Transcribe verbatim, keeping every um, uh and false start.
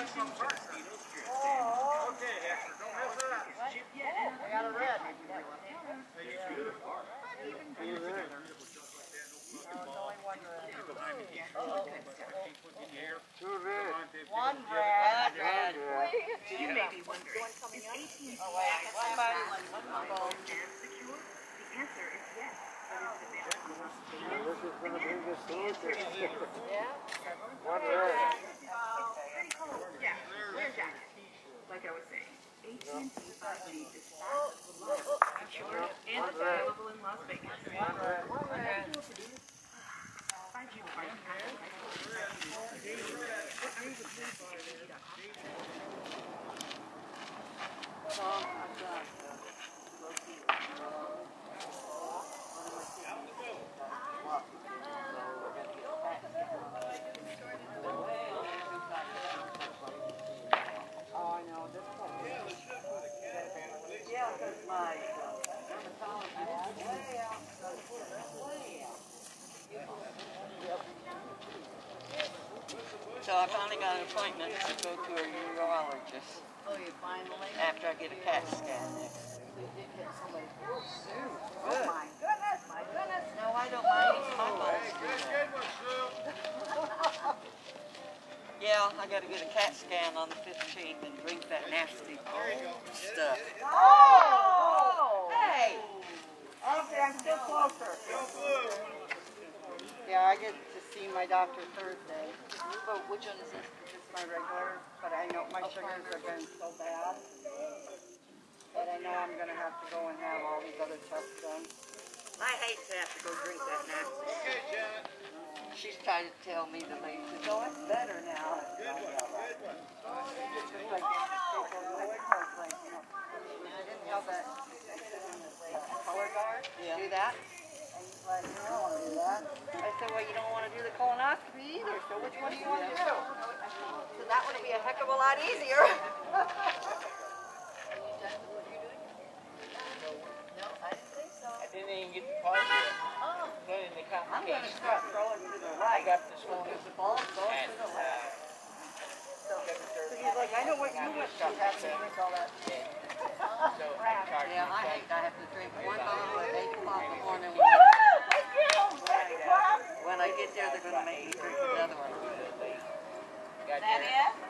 One red. Red. You may be wondering, is eighteen oh, wait, somebody like one ball and secure? The answer is yes. This is going to bring us closer. Yeah. One red. Yeah. Where's that? Like I was saying, A T and T five G is fast, reliable, secure, and it's available in Las Vegas. One red. One red. five G requires access. So I finally got an appointment to go to a urologist. Oh, you finally? After I get a CAT scan next. Oh my goodness, my goodness. No, I don't mind. It's my fault. Yeah, I got to get a CAT scan on the fifteenth and drink that nasty stuff. Oh! Hey! Okay, I'm still closer. Yeah, I get to see my doctor Thursday. But which one is this? This is my regular, but I know my sugars have been so bad. But I know I'm going to have to go and have all these other tests done. I hate to have to go drink that nasty. Okay, Janet. She's trying to tell me the lady says, oh, it's better now. Good one, good one. Just like, like, you know, I didn't have that color guard. Yeah. Do that. And he's like, no, I don't want to do that. I said, well, you don't want to do the colonoscopy either, so which one do you want to do? So that would be a heck of a lot easier. Didn't even get the part of it. Oh. Then in the I'm going to complications. start throwing to the I right. got this one. Because the ball's going And, to the uh, left. So, so he's like, I know what you went through having to drink all that shit. so I charged Yeah, I myself. hate I have to drink one bottle at eight o'clock in the morning. Woohoo! Thank you! Thank you, Bob. When I get there, they're going to make me drink another one. Got That your- it?